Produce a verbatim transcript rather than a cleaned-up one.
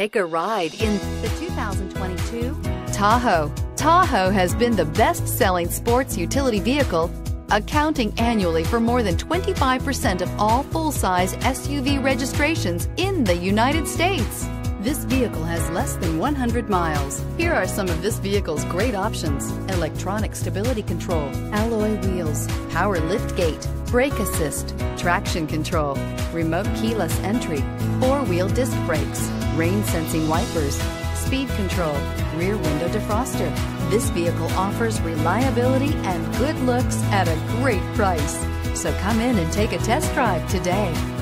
Take a ride in the two thousand twenty-two Tahoe. Tahoe has been the best-selling sports utility vehicle, accounting annually for more than twenty-five percent of all full-size S U V registrations in the United States. This vehicle has less than one hundred miles. Here are some of this vehicle's great options: electronic stability control, alloy wheels, power liftgate, brake assist, traction control, remote keyless entry, four-wheel disc brakes, rain sensing wipers, speed control, rear window defroster. This vehicle offers reliability and good looks at a great price. So come in and take a test drive today.